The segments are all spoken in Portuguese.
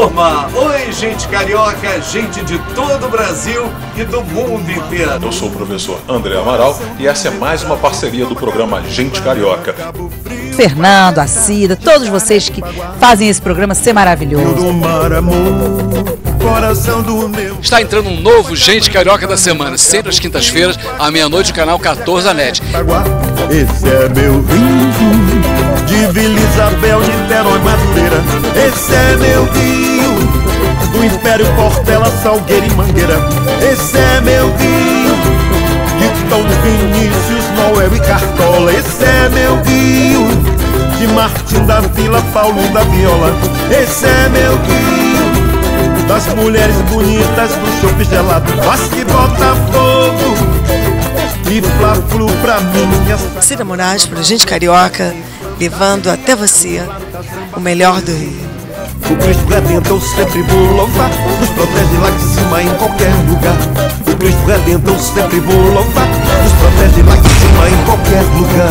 turma! Oi, gente carioca, gente de todo o Brasil e do mundo inteiro. Eu sou o professor André Amaral e essa é mais uma parceria do programa Gente Carioca. Fernando, a Cida, todos vocês que fazem esse programa ser maravilhoso. Está entrando um novo Gente Carioca da semana, sempre às quintas-feiras, à meia-noite, no canal 14 da NET. Esse é meu rio, de Vila Isabel, de Niterói, Madureira. Esse é meu rio, do Império, Portela, Salgueiro e Mangueira. Esse é meu rio, de Tom Vinícius, Noel e Cartola. Esse é meu rio, de Martim da Vila, Paulo da Viola. Esse é meu rio, das mulheres bonitas, do chope gelado, Vasco, Botafogo e Fla-Flu pra mim. Cida Moraes, pra Gente Carioca, levando até você o melhor do Rio. O Cristo Redentor sempre vou louvar, nos protege lá de cima em qualquer lugar. O Cristo Redentor sempre vou louvar, nos protege lá de cima em qualquer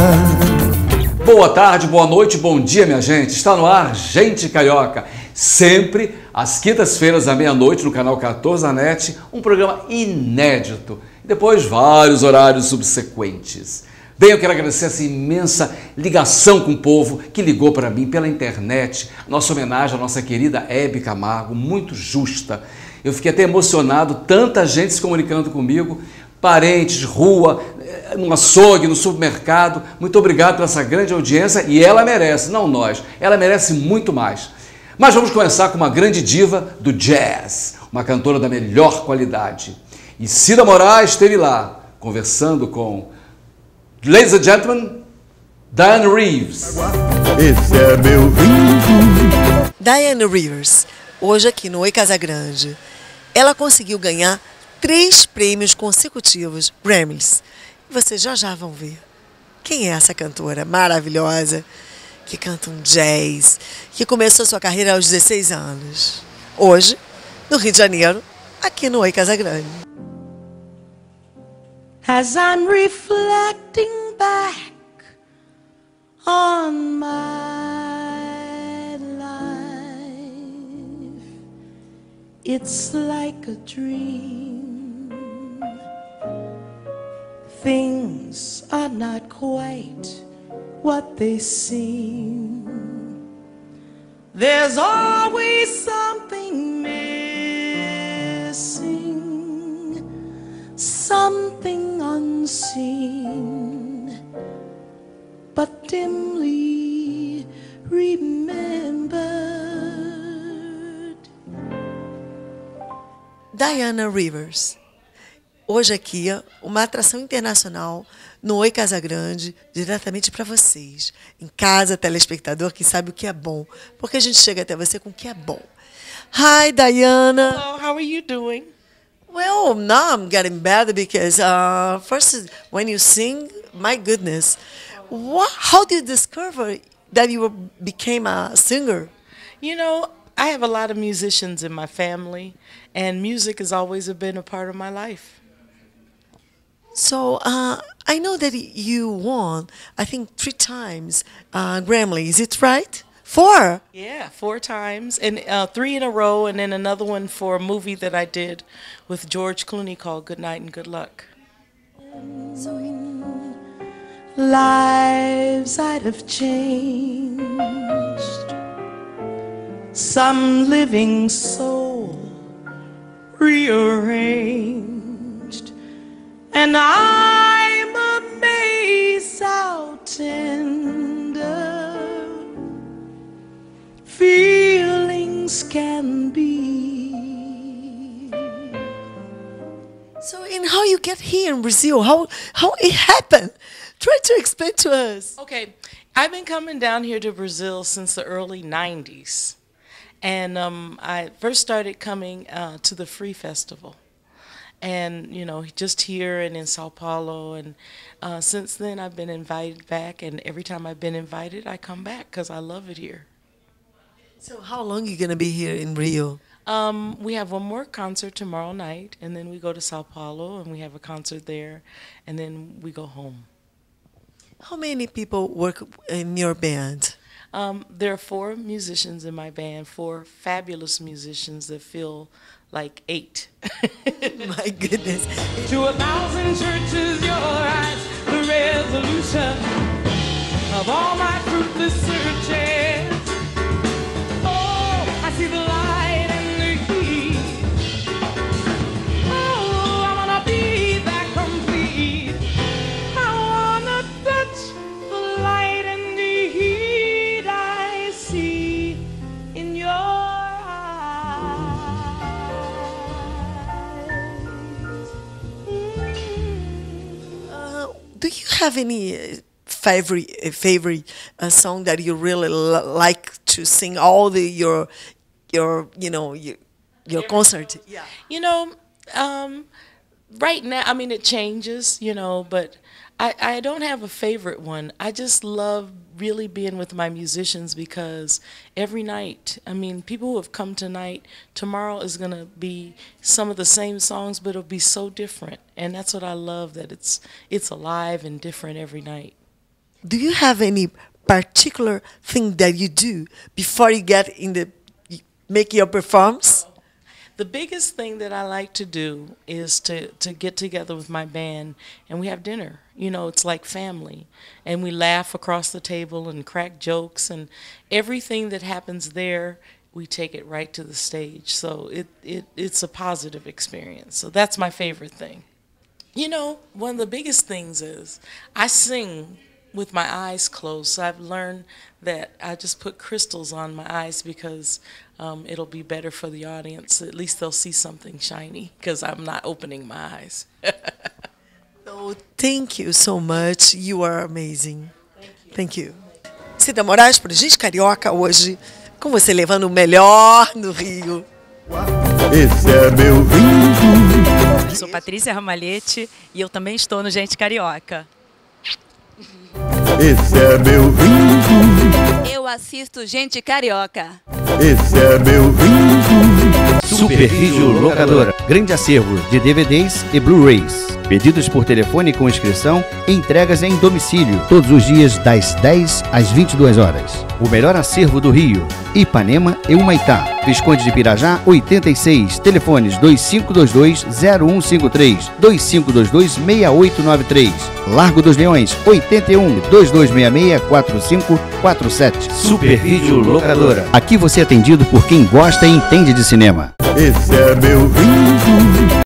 lugar. Boa tarde, boa noite, bom dia, minha gente. Está no ar Gente Carioca, sempre às quintas-feiras à meia-noite no canal 14 da NET, um programa inédito. E depois vários horários subsequentes. Bem, eu quero agradecer essa imensa ligação com o povo que ligou para mim pela internet. Nossa homenagem à nossa querida Hebe Camargo, muito justa. Eu fiquei até emocionado, tanta gente se comunicando comigo, parentes, rua, no açougue, no supermercado. Muito obrigado por essa grande audiência e ela merece, não nós, ela merece muito mais. Mas vamos começar com uma grande diva do jazz, uma cantora da melhor qualidade. E Cida Moraes esteve lá, conversando com, ladies and gentlemen, Diana Reeves. Esse é meu rio. Diana Rivers, hoje aqui no Oi Casagrande. Ela conseguiu ganhar 3 prêmios consecutivos Grammys. Vocês já vão ver quem é essa cantora maravilhosa que canta um jazz, que começou sua carreira aos 16 anos. Hoje, no Rio de Janeiro, aqui no Oi Casagrande. As I'm reflecting back on my life, it's like a dream. Things are not quite what they seem. There's always something missing, something unseen, but dimly remembered. Diana Rivers. Hoje aqui, uma atração internacional no Oi Casagrande, diretamente para vocês. Em casa, telespectador, que sabe o que é bom. Porque a gente chega até você com o que é bom. Hi, Diana. Hello, how are you doing? Well, now I'm getting better because first, when you sing, my goodness, how did you discover that you became a singer? You know, I have a lot of musicians in my family, and music has always been a part of my life. So I know that you won, I think 3 times Grammy. Is it right? 4? Yeah, 4 times, and 3 in a row, and then another one for a movie that I did with George Clooney called Good Night and Good Luck. Lives I'd have changed, some living soul rearranged, and I'm amazed how tender feelings can be. So, in how you get here in Brazil, how it happened? Try to explain to us. Okay, I've been coming down here to Brazil since the early 90s. And I first started coming to the Free Festival. And, you know, just here and in Sao Paulo. And since then, I've been invited back. And every time I've been invited, I come back because I love it here. So how long are you going to be here in Rio? We have one more concert tomorrow night. And then we go to Sao Paulo and we have a concert there. And then we go home. How many people work in your band? There are 4 musicians in my band, 4 fabulous musicians that feel like 8. My goodness. To 1,000 churches, your eyes, the resolution of all my fruitless searches. Oh, I see the light and the heat. Oh, I wanna be that complete. I wanna touch the light and the heat I see in your Do you have any favorite song that you really like to sing all your concert? Yeah. You know, right now, I mean, it changes, you know, but I don't have a favorite one. I just love really being with my musicians because every night, I mean, people who have come tonight, tomorrow is going to be some of the same songs, but it'll be so different. And that's what I love, that it's alive and different every night. Do you have any particular thing that you do before you make your performance? The biggest thing that I like to do is to get together with my band and we have dinner. You know, it's like family. And we laugh across the table and crack jokes, and everything that happens there, we take it right to the stage. So it's a positive experience. So that's my favorite thing. You know, one of the biggest things is I sing with my eyes closed. So I've learned that I just put crystals on my eyes because it'll be better for the audience. At least they'll see something shiny because I'm not opening my eyes. So thank you so much. You are amazing. Thank you. Cida Moraes, pro Gente Carioca, hoje com você levando o melhor do Rio. Esse é meu Rio. Eu sou Patrícia Ramalhete e eu também estou no Gente Carioca. Esse é meu Rio. Eu assisto Gente Carioca. Esse é meu Rio. Super Rio Locadora. Grande acervo de DVDs e Blu-rays. Pedidos por telefone com inscrição e entregas em domicílio. Todos os dias das 10 às 22 horas. O melhor acervo do Rio. Ipanema e Humaitá. Visconde de Pirajá, 86. Telefones 2522-0153. 2522-6893. Largo dos Leões, 81. 2266-4547. Super Vídeo Locadora. Aqui você é atendido por quem gosta e entende de cinema. Esse é meu Rio.